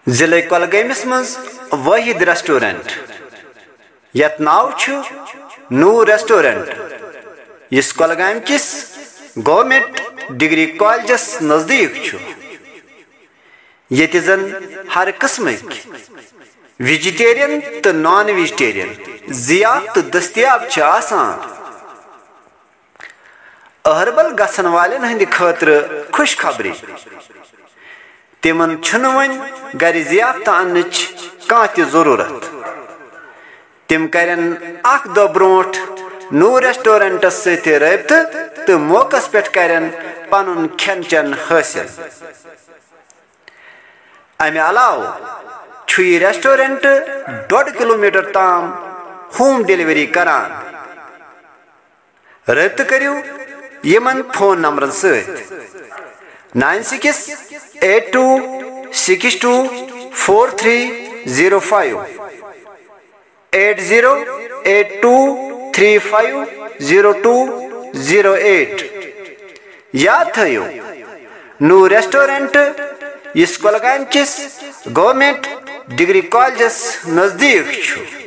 जिले कोलगेमस मज वाहिद रेस्टोरेंट यत नाव छु नूर रेस्टोरेंट इस कोलगाम किस गवर्नमेंट डिग्री कॉलेजस नजदीक छु यत जन हर किस्मक वेजिटेरियन तो नॉन वेजिटेरियन जियात तो दस्तियाब छु आसान अहरबल गसन वाले हंद खतर खुशखबरी तिमन छुन वन गर जियाफत अन्नच कां ति जरूरत तिम करन अख दो ब्रोट नूर रेस्टोरेंटस सत रबित तो मौकस पे करन पनुन खेन चन हासिल अमे अलाव छु यह रेस्टोरेंट 1.5 किलोमीटर ताम होम डिलीवरी करान रबित करियो यमन फोन नंबर सत 9682624305 8082350208 याद थयो नूर रेस्टोरेंट इस कोलगाम किस गवर्नमेंट डिग्री कॉलेजस नजदीक छु।